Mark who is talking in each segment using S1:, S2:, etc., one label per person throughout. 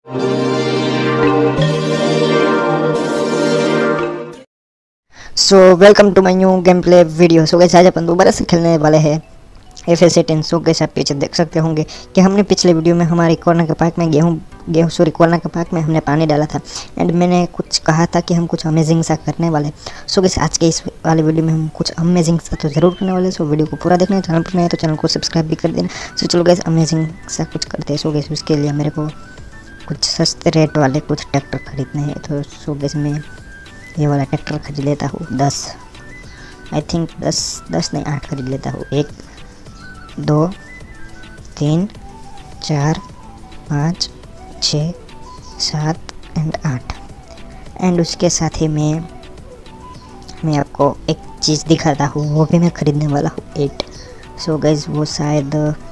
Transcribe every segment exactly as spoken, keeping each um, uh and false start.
S1: So welcome to my new game play video. So guys आज अपन दोबारा से खेलने वाले हैं F S eighteen. So guys आप पीछे देख सकते होंगे कि हमने पिछले वीडियो में हमारी कॉर्नर के पार्क में गेहूं गेहूं सॉरी कॉर्नर के पार्क में हमने पानी डाला था एंड मैंने कुछ कहा था कि हम कुछ अमेजिंग सा करने वाले। सो गाइस आज के इस वाले वीडियो में हम कुछ अमेजिंग सा तो ज़रूर करने वाले। सो वीडियो को पूरा देखना, चैनल पर नए हैं तो चैनल को सब्सक्राइब भी कर देना। सो चलो गाइस अमेजिंग सा कुछ करते हैं। सो गाइस उसके लिए मेरे को कुछ सस्ते रेट वाले कुछ ट्रैक्टर खरीदने हैं। तो सो गाइस मैं ये वाला ट्रैक्टर खरीद लेता हूँ दस आई थिंक दस दस नहीं आठ खरीद लेता हूँ। एक दो तीन चार पाँच छः सात एंड आठ एंड उसके साथ ही मैं मैं आपको एक चीज़ दिखाता हूँ, वो भी मैं ख़रीदने वाला हूँ एट। सो गाइस वो शायद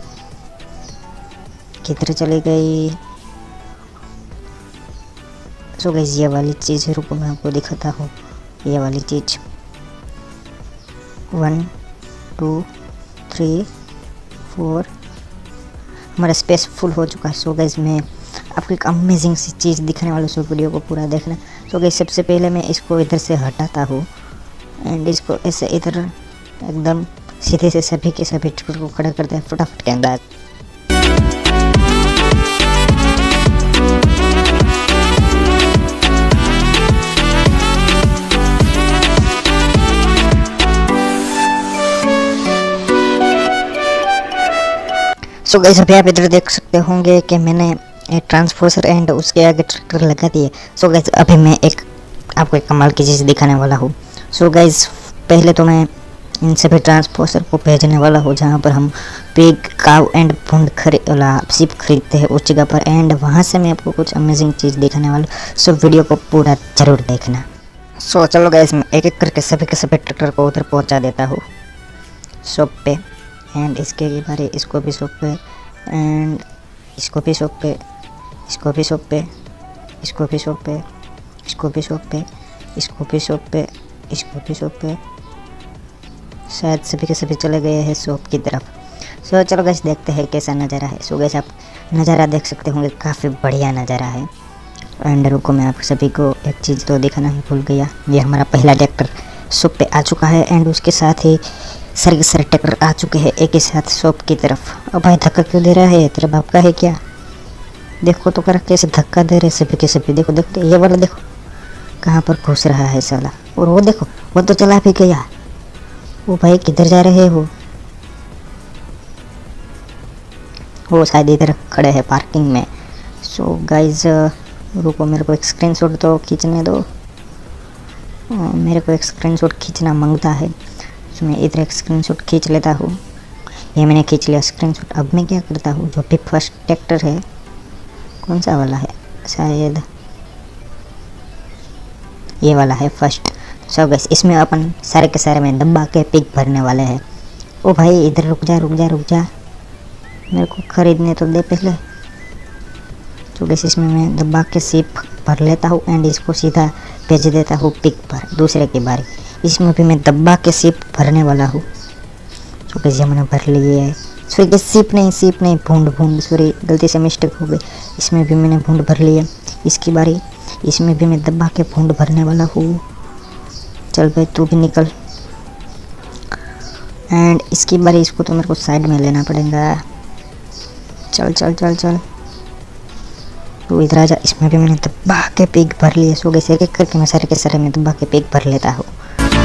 S1: किधर चली गई। सो गाइस ये वाली चीज़ रुको मैं आपको दिखाता हूँ। ये वाली चीज़ वन टू थ्री फोर हमारा स्पेस फुल हो चुका है। सो गाइस मैं आपको एक अमेजिंग सी चीज़ दिखाने वाला हूँ। सो वीडियो को पूरा देखना। सो गाइस सबसे पहले मैं इसको इधर से हटाता हूँ एंड इसको ऐसे इधर एकदम सीधे से सभी के सभी ट्रैक्टर को खड़ा करते हैं फटाफट के अंदर। सो गाइस अभी आप इधर देख सकते होंगे कि मैंने एक ट्रांसपोजर एंड उसके आगे ट्रैक्टर लगा दिए। सो गाइस अभी मैं एक आपको एक कमाल की चीज़ दिखाने वाला हूँ। सो गाइस पहले तो मैं इन सभी ट्रांसपोजर को भेजने वाला हूँ जहाँ पर हम पिग काव एंड भूंड खरीद वाला सिप खरीदते हैं उस जगह पर एंड वहाँ से मैं आपको कुछ अमेजिंग चीज़ दिखाने वाला हूँ। सो वीडियो को पूरा ज़रूर देखना। सो चलो गाइस मैं एक एक करके सभी के सभी ट्रैक्टर को उधर पहुँचा देता हूँ शॉप पे एंड इसके बारे इसको भी शॉप पे एंड इसको भी शॉप पे इसको भी शॉप पे इसको भी शॉप पे इसको भी शॉप पे इसको भी शॉप पे इसको भी शॉप पे शायद सभी के सभी चले गए हैं शॉप की तरफ। सो चलो गाइस देखते हैं कैसा नज़ारा है। सो गाइस आप नज़ारा देख सकते होंगे, काफ़ी बढ़िया नज़ारा है। एंड रुको मैं आप सभी को एक चीज़ तो दिखाना ही भूल गया। ये हमारा पहला ट्रैक्टर शॉप पे आ चुका है एंड उसके साथ ही सारे के सारे ट्रैक्टर आ चुके हैं एक ही साथ शॉप की तरफ। अब भाई धक्का क्यों दे रहा है? तेरा बाप का है क्या? देखो तो कर कैसे धक्का दे रहे सभी के सभी। देखो देखो ये वाला देखो कहाँ पर घुस रहा है साला। और वो देखो वो तो चला भी गया। वो भाई किधर जा रहे हो? वो शायद इधर खड़े हैं पार्किंग में। सो गाइज रुको मेरे को एक स्क्रीनशॉट तो खींचने दो। मेरे को एक स्क्रीनशॉट खींचना मांगता है। तो मैं इधर एक स्क्रीनशॉट खींच लेता हूँ। ये मैंने खींच लिया स्क्रीनशॉट। अब मैं क्या करता हूँ, जो भी फर्स्ट ट्रैक्टर है कौन सा वाला है, शायद ये वाला है फर्स्ट। सब गैस इसमें अपन सारे के सारे में दबा के पिक भरने वाले हैं। ओ भाई इधर रुक जा रुक जा रुक जा, मेरे को खरीदने तो दे पहले। तो गैस इसमें मैं दबा के सिप भर लेता हूँ एंड इसको सीधा भेज देता हूँ पिक पर दूसरे की बारी। इसमें भी मैं दबा के सिप भरने वाला हूँ। तो गैस ये मैंने भर लिए है। सॉरी गैस सिप नहीं सिप नहीं भूंड भूंड सॉरी गलती से मिस्टेक हो गई। इसमें भी मैंने भूंड भर लिया। इसकी बारी इसमें भी मैं दबा के भूंड भरने वाला हूँ। चल भाई तू भी निकल। एंड इसकी बारी इसको तो मेरे को साइड में लेना पड़ेगा। चल चल चल चल तू इधर आ जा। इसमें भी मैंने दबा के पिक भर लिए। सो गैस एक एक करके मैं सारे के सारे में दबा के पिक भर लेता हूँ।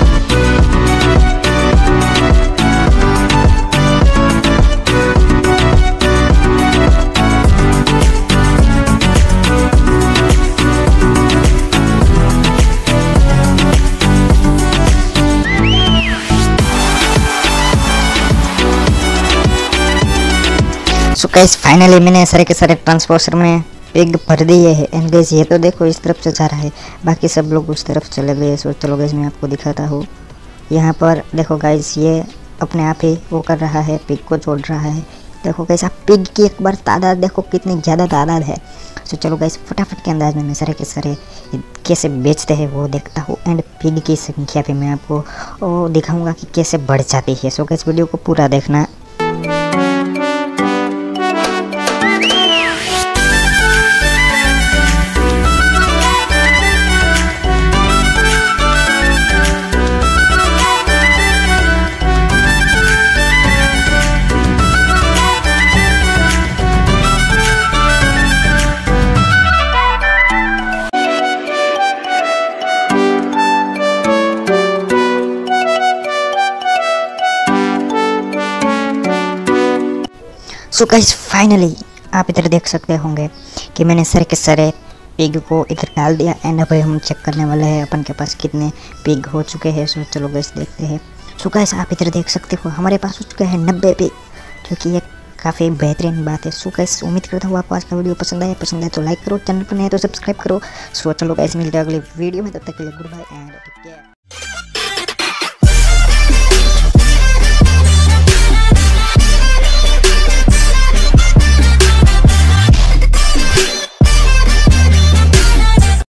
S1: सो गाइस फाइनली मैंने सारे के सारे ट्रांसपोर्टर में पिग भर दिए है एंड गाइस ये तो देखो इस तरफ से जा रहा है, बाकी सब लोग उस तरफ चले गए। सो चलो गाइस मैं आपको दिखाता हूँ। यहाँ पर देखो गाइस ये अपने आप ही वो कर रहा है, पिग को छोड़ रहा है। देखो गाइस आप पिग की एक बार तादाद देखो कितनी ज़्यादा तादाद है। सो चलो गाइस फटाफट के अंदाज में मैं सारे के सारे कैसे बेचते हैं वो देखता हूँ एंड पिग की संख्या पे मैं आपको दिखाऊँगा कि कैसे बढ़ जाती है। सो गाइस वीडियो को पूरा देखना। सो गाइस फाइनली आप इधर देख सकते होंगे कि मैंने सारे के सारे पिग को इधर डाल दिया एंड अब हम चेक करने वाले हैं अपन के पास कितने पिग हो चुके हैं। सो चलो गाइस देखते हैं। सो गाइस आप इधर देख सकते हो हमारे पास हो चुके हैं नब्बे पिग, जो कि एक काफ़ी बेहतरीन बात है। सो गाइस उम्मीद करता हूँ आपको आज का वीडियो पसंद आया, पसंद आए तो लाइक करो, चैनल पर नए तो सब्सक्राइब करो। सो चलो गाइस मिलते हैं अगले वीडियो में, तब तक के लिए good bye and take care.